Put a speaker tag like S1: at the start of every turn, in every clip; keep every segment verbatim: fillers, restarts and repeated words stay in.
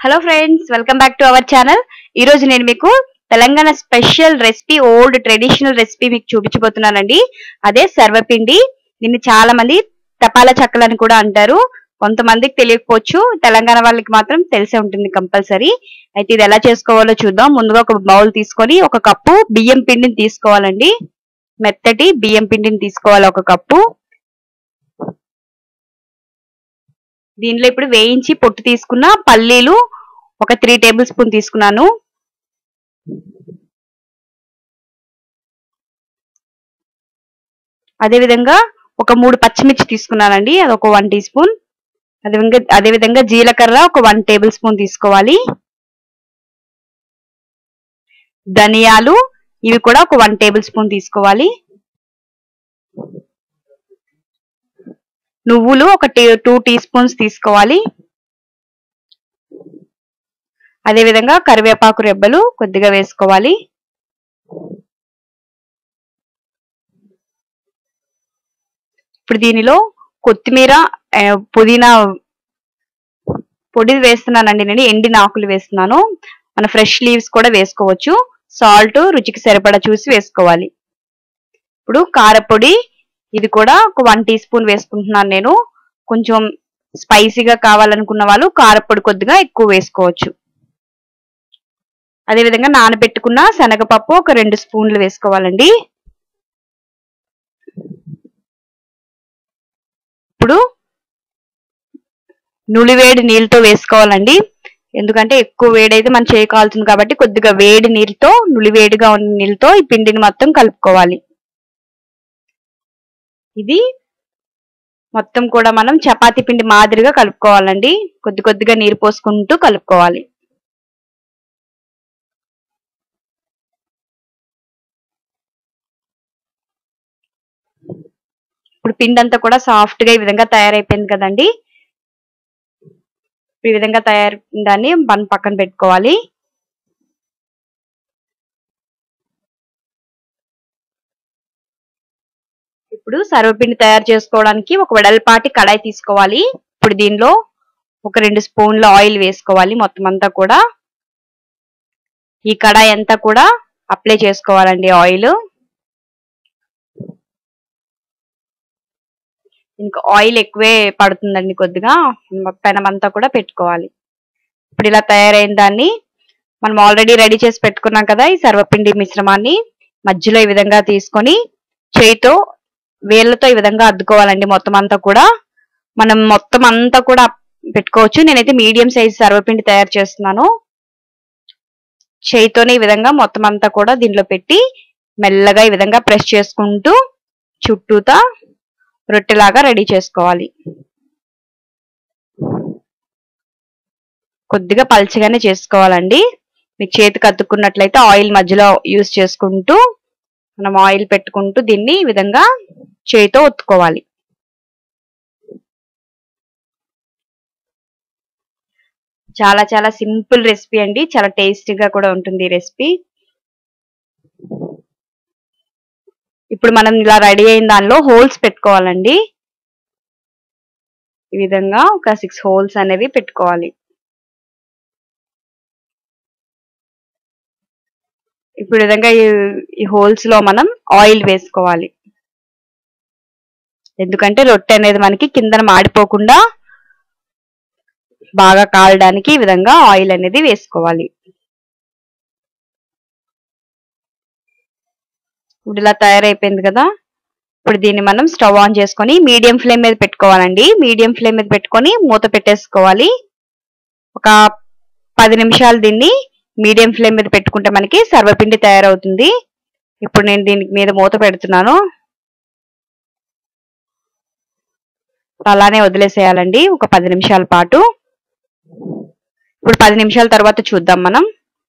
S1: Hello friends, welcome back to our channel. ఈ రోజు నేను మీకు Telangana special recipe, old traditional recipe మీకు చూపించబోతున్నానండి. అదే సర్వపిండి. దీన్ని చాలా మంది తపాలా చక్కలని కూడా అంటారు. కొంతమందికి తెలియకపోవచ్చు, తెలంగాణ వాళ్ళకి మాత్రం తెలిసే ఉంటుంది కంపల్సరీ. అయితే ఇది ఎలా చేసుకోవాలో చూద్దాం. ముందుగా ఒక బౌల్ తీసుకొని ఒక కప్పు బియ్యం పిండిని తీసుకోవాలండి. మెత్తటి బియ్యం పిండిని తీసుకోవాలి ఒక కప్పు. దీనిలో ఇప్పుడు వేయించి పొట్టు తీసుకున్న పల్లీలు ఒక త్రీ టేబుల్ స్పూన్ తీసుకున్నాను. అదేవిధంగా ఒక మూడు పచ్చిమిర్చి తీసుకున్నానండి, అదొక వన్ టీ స్పూన్. అదేవిధంగా అదేవిధంగా జీలకర్ర ఒక వన్ టేబుల్ స్పూన్ తీసుకోవాలి. ధనియాలు ఇవి కూడా ఒక వన్ టేబుల్ స్పూన్ తీసుకోవాలి. నువ్వులు ఒక టూ టీ స్పూన్స్ తీసుకోవాలి. అదేవిధంగా కరివేపాకు రెబ్బలు కొద్దిగా వేసుకోవాలి. ఇప్పుడు దీనిలో కొత్తిమీర, పుదీనా పొడి వేస్తున్నానండి. నేను ఎండిన ఆకులు వేస్తున్నాను. మన ఫ్రెష్ లీవ్స్ కూడా వేసుకోవచ్చు. సాల్ట్ రుచికి సరిపడా చూసి వేసుకోవాలి. ఇప్పుడు కారపొడి ఇది కూడా ఒక వన్ టీ స్పూన్ వేసుకుంటున్నాను నేను. కొంచెం స్పైసీగా కావాలనుకున్న వాళ్ళు కారపొడి కొద్దిగా ఎక్కువ వేసుకోవచ్చు. అదేవిధంగా నానబెట్టుకున్న శనగపప్పు ఒక రెండు స్పూన్లు వేసుకోవాలండి. ఇప్పుడు నులివేడి నీళ్ళతో వేసుకోవాలండి. ఎందుకంటే ఎక్కువ వేడైతే మన చేయి కాలుతుంది కాబట్టి కొద్దిగా వేడి నీళ్ళతో, నులివేడిగా ఉన్న నీళ్ళతో ఈ పిండిని మొత్తం కలుపుకోవాలి. ఇది మొత్తం కూడా మనం చపాతీ పిండి మాదిరిగా కలుపుకోవాలండి. కొద్ది కొద్దిగా నీరు పోసుకుంటూ కలుపుకోవాలి. ఇప్పుడు పిండి అంతా కూడా సాఫ్ట్ గా ఈ విధంగా తయారైపోయింది కదండి. ఈ విధంగా తయారు దాన్ని మనం పక్కన పెట్టుకోవాలి. ఇప్పుడు సర్వపిండి తయారు చేసుకోవడానికి ఒక వెడల్పాటి కడాయి తీసుకోవాలి. ఇప్పుడు దీనిలో ఒక రెండు స్పూన్ల ఆయిల్ వేసుకోవాలి. మొత్తం అంతా కూడా ఈ కడాయి అంతా కూడా అప్లై చేసుకోవాలండి ఆయిల్. ఇంకా ఆయిల్ ఎక్కువే పడుతుందండి, కొద్దిగా పెనం అంతా కూడా పెట్టుకోవాలి. ఇప్పుడు ఇలా తయారైన దాన్ని మనం ఆల్రెడీ రెడీ చేసి పెట్టుకున్నాం కదా, ఈ సర్వపిండి మిశ్రమాన్ని మధ్యలో ఈ విధంగా తీసుకొని చేయితో వేళ్ళతో ఈ విధంగా అద్దుకోవాలండి. మొత్తం అంతా కూడా మనం మొత్తం అంతా కూడా పెట్టుకోవచ్చు. నేనైతే మీడియం సైజ్ సర్వపిండి తయారు చేస్తున్నాను. చేయితోనే ఈ విధంగా మొత్తం అంతా కూడా దీనిలో పెట్టి మెల్లగా ఈ విధంగా ప్రెస్ చేసుకుంటూ చుట్టూతా రొట్టెలాగా రెడీ చేసుకోవాలి. కొద్దిగా పల్చగానే చేసుకోవాలండి. మీకు చేతికి అతుక్కున్నట్లయితే ఆయిల్ మధ్యలో యూజ్ చేసుకుంటూ మనం ఆయిల్ పెట్టుకుంటూ దీన్ని ఈ విధంగా చేతితో ఒత్తుకోవాలి. చాలా చాలా సింపుల్ రెసిపీ అండి. చాలా టేస్టీగా కూడా ఉంటుంది ఈ రెసిపీ. ఇప్పుడు మనం ఇలా రెడీ అయిన దానిలో హోల్స్ పెట్టుకోవాలండి. ఈ విధంగా ఒక సిక్స్ హోల్స్ అనేవి పెట్టుకోవాలి. ఇప్పుడు ఈ విధంగా ఈ హోల్స్ లో మనం ఆయిల్ వేసుకోవాలి. ఎందుకంటే రొట్టె అనేది మనకి కిందన మాడిపోకుండా బాగా కాలడానికి ఈ విధంగా ఆయిల్ అనేది వేసుకోవాలి. ఇప్పుడు ఇలా తయారైపోయింది కదా. ఇప్పుడు దీన్ని మనం స్టవ్ ఆన్ చేసుకొని మీడియం ఫ్లేమ్ మీద పెట్టుకోవాలండి. మీడియం ఫ్లేమ్ మీద పెట్టుకొని మూత పెట్టేసుకోవాలి. ఒక పది నిమిషాలు దీన్ని మీడియం ఫ్లేమ్ మీద పెట్టుకుంటే మనకి సర్వపిండి తయారవుతుంది. ఇప్పుడు నేను దీని మీద మూత పెడుతున్నాను. అలానే వదిలేసేయాలండి ఒక పది నిమిషాల పాటు. ఇప్పుడు పది నిమిషాల తర్వాత చూద్దాం మనం.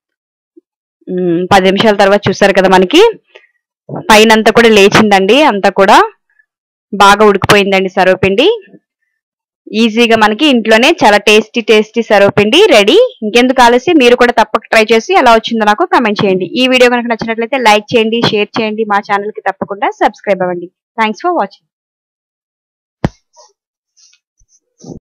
S1: పది నిమిషాల తర్వాత చూసారు కదా, మనకి పైన అంతా కూడా లేచిందండి. అంతా కూడా బాగా ఉడికిపోయిందండి సర్వపిండి. ఈజీగా మనకి ఇంట్లోనే చాలా టేస్టీ టేస్టీ సర్వపిండి రెడీ. ఇంకెందుకు ఆలస్యం, మీరు కూడా తప్పక ట్రై చేసి ఎలా వచ్చిందో నాకు కామెంట్ చేయండి. ఈ వీడియో కనుక నచ్చినట్లయితే లైక్ చేయండి, షేర్ చేయండి. మా ఛానల్ కి తప్పకుండా సబ్స్క్రైబ్ అవ్వండి. Thanks for watching.